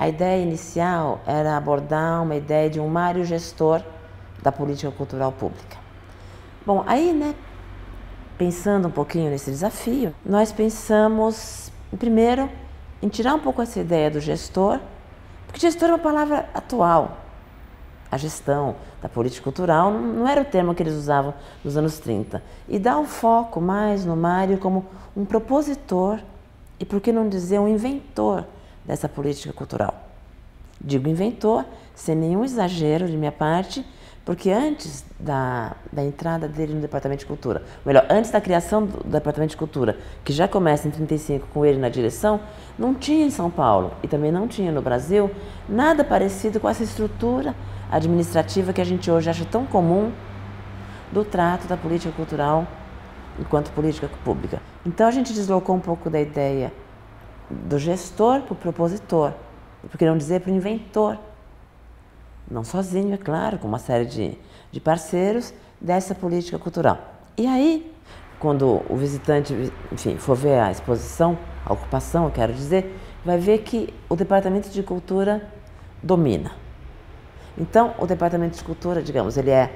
A ideia inicial era abordar uma ideia de um Mário gestor da política cultural pública. Bom, aí, né, pensando um pouquinho nesse desafio, nós pensamos, primeiro, em tirar um pouco essa ideia do gestor, porque gestor é uma palavra atual. A gestão da política cultural não era o termo que eles usavam nos anos 30. E dar um foco mais no Mário como um propositor e, por que não dizer, um inventor dessa política cultural. Digo inventor, sem nenhum exagero de minha parte, porque antes da entrada dele no Departamento de Cultura, ou melhor, antes da criação do Departamento de Cultura, que já começa em 35 com ele na direção, não tinha em São Paulo e também não tinha no Brasil nada parecido com essa estrutura administrativa que a gente hoje acha tão comum do trato da política cultural enquanto política pública. Então a gente deslocou um pouco da ideia do gestor para o propositor, por que não dizer para o inventor, não sozinho, é claro, com uma série de parceiros dessa política cultural. E aí, quando o visitante, enfim, for ver a exposição, a ocupação, eu quero dizer, vai ver que o Departamento de Cultura domina. Então, o Departamento de Cultura, digamos, ele é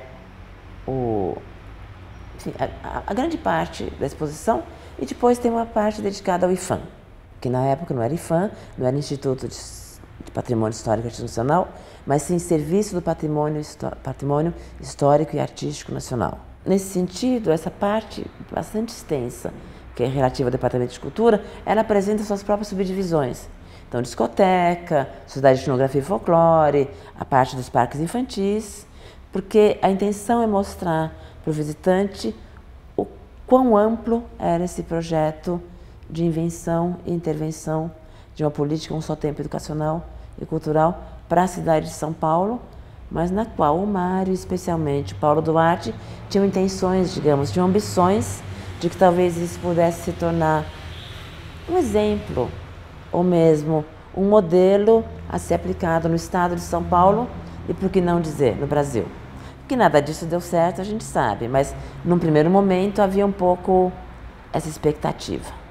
enfim, a grande parte da exposição, e depois tem uma parte dedicada ao IPHAN, que na época não era IPHAN, não era Instituto de Patrimônio Histórico e Nacional, mas sim Serviço do Patrimônio Histórico e Artístico Nacional. Nesse sentido, essa parte bastante extensa, que é relativa ao Departamento de Cultura, ela apresenta suas próprias subdivisões. Então, discoteca, Sociedade de Etnografia e Folclore, a parte dos parques infantis, porque a intenção é mostrar para o visitante o quão amplo era esse projeto de invenção e intervenção de uma política um só tempo educacional e cultural para a cidade de São Paulo, mas na qual o Mário, especialmente o Paulo Duarte, tinham intenções, digamos, tinham ambições de que talvez isso pudesse se tornar um exemplo, ou mesmo um modelo a ser aplicado no estado de São Paulo e, por que não dizer, no Brasil. Que nada disso deu certo, a gente sabe, mas num primeiro momento havia um pouco essa expectativa.